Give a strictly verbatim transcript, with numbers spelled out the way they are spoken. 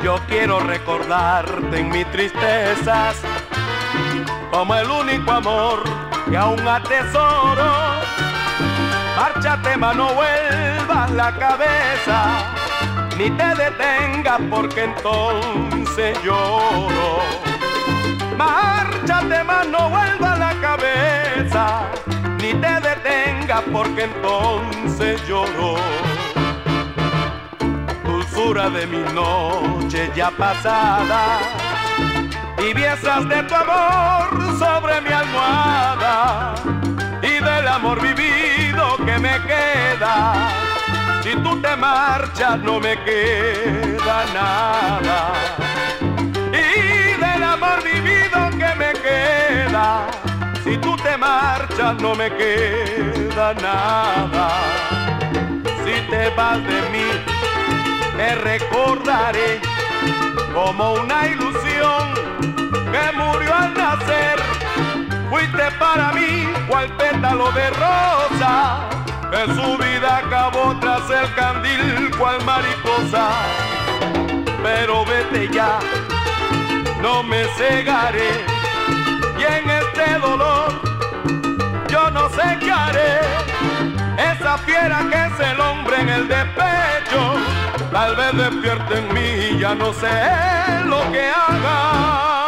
Yo quiero recordarte en mis tristezas como el único amor que aún atesoro. Márchate, mas no vuelvas la cabeza, ni te detengas porque entonces lloro. Márchate, mas no vuelvas la cabeza, ni te detengas porque entonces lloro. Dulzura de mi noche ya pasada, tibiezas de tu amor sobre mi almohada y del amor vivido que me queda. Si tú te marchas no me queda nada, y del amor vivido que me queda, si tú te marchas no me queda nada. Si te vas de mí te recordaré como una ilusión que murió al nacer. Fuiste para mí cual pétalo de rosa, que su vida acabó tras el candil cual mariposa. Pero vete ya, no me cegaré, y en este dolor yo no sé qué haré. Esa fiera que es el hombre en el despecho, tal vez despierte en mí, ya no sé lo que haga.